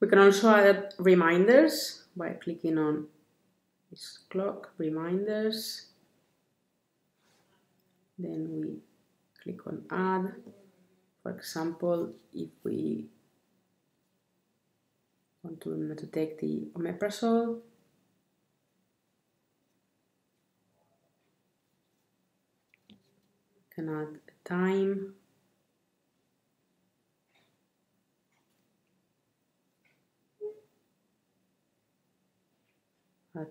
We can also add reminders by clicking on this clock, reminders. Then we click on add. For example, if we want to remember to take the omeprazole, we can add a time. At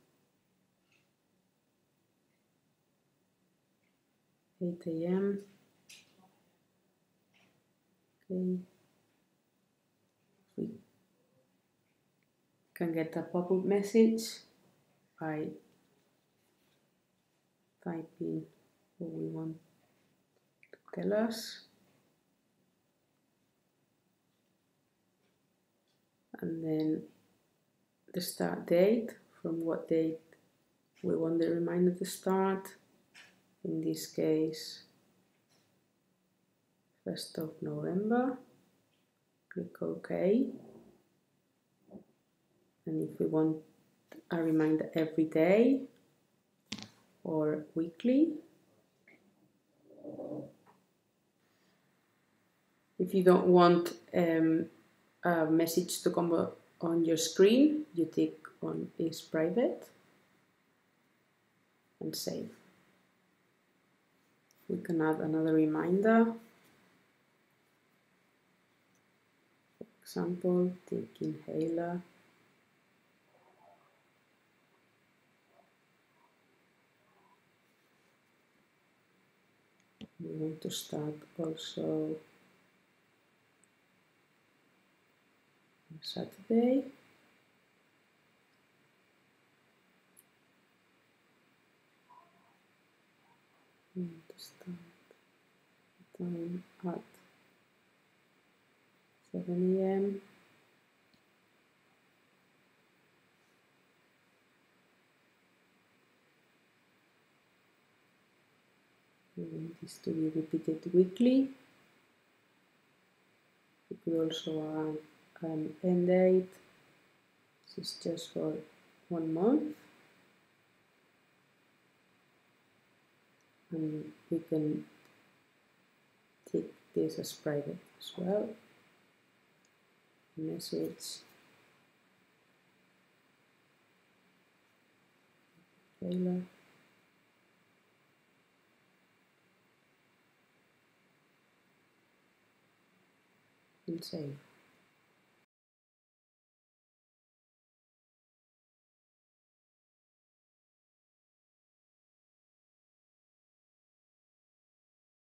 8 a.m. Okay. We can get a pop-up message by typing what we want to tell us. And then the start date, from what date we want the reminder to start. In this case, 1st of November. Click OK. And if we want a reminder every day or weekly, if you don't want a message to come on your screen, you tick on is private and save. We can add another reminder. For example, take inhaler. We want to start also on Saturday. We want to start the time at 7 a.m. We want this to be repeated weekly. We could also add an end date. This is just for 1 month. And we can take this as private as well. Message. Taylor. And save.